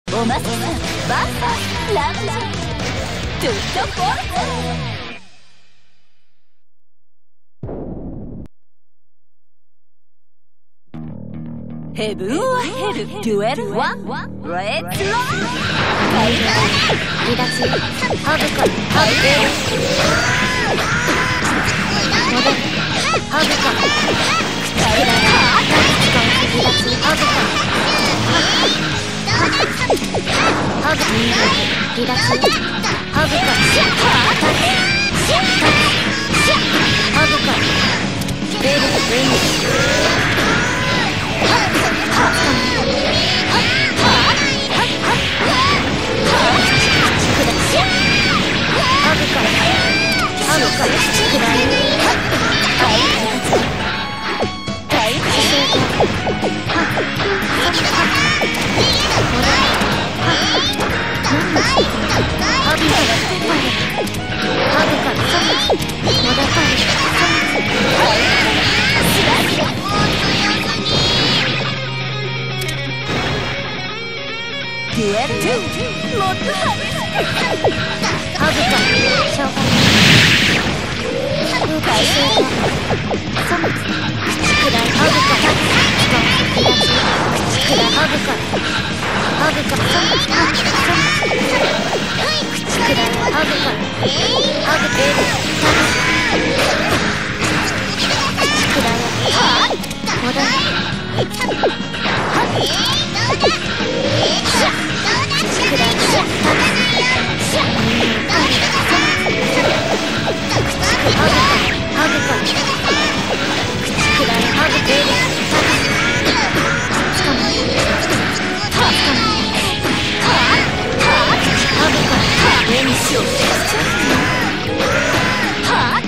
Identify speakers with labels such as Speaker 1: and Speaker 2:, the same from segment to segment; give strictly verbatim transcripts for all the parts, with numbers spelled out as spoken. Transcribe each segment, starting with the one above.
Speaker 1: おまささんバーサーラムジャドゥットフォルツヘブンはヘルデュエルワンレッツロー離脱ハブコハブベル戻るハブコ離脱ハブコハブ離脱ハブコハブコベルウィングデュエルツーもっと激しくハブコ消化回収サム口くらいハブコ離脱口くらいハブコハブコサムサム口くらいハブコハブベルサム口くらい戻る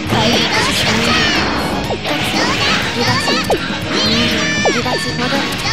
Speaker 1: 離脱戻る